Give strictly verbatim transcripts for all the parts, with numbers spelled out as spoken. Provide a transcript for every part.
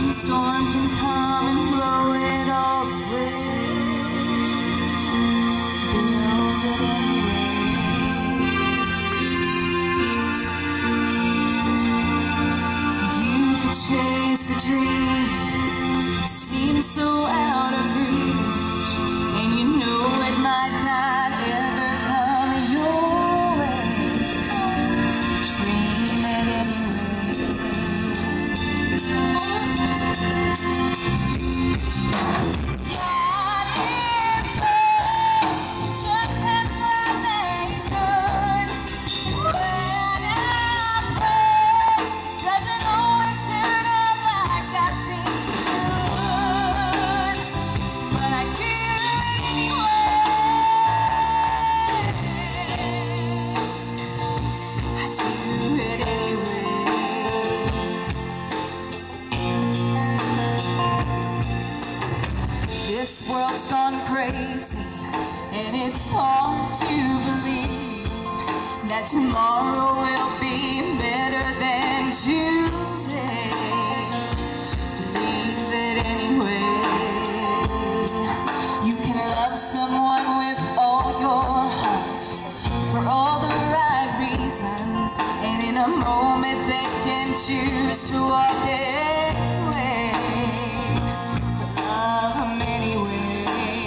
One storm can come and blow it all away. Build it anyway. You could chase a dream that seems so out of reach, and you know it might not ever come your way. Dream it anyway. God is great, but sometimes love ain't good. And when I pray, it doesn't always turn out like I think it should. But I do it anyway. I do it anyway. This world's gone crazy, and it's hard to believe that tomorrow will be better than today. Believe it anyway. You can love someone with all your heart for all the right reasons, and in a moment they can choose to walk away. Love them anyway.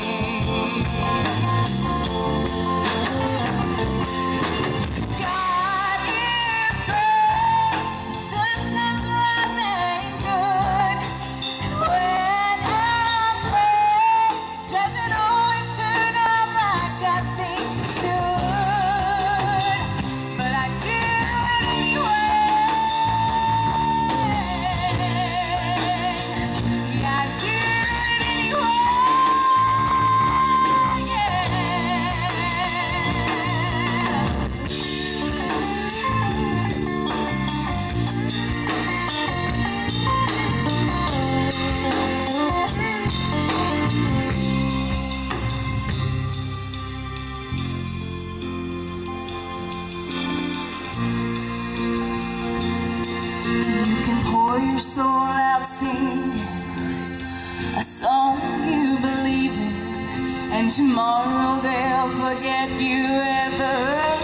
God is great, but sometimes love ain't good. And when I pray, it doesn't always turn out like I think it should. But I do it anyway. Yeah, I do it anyway. You can pour your soul out singing a song you believe in, and tomorrow they'll forget you ever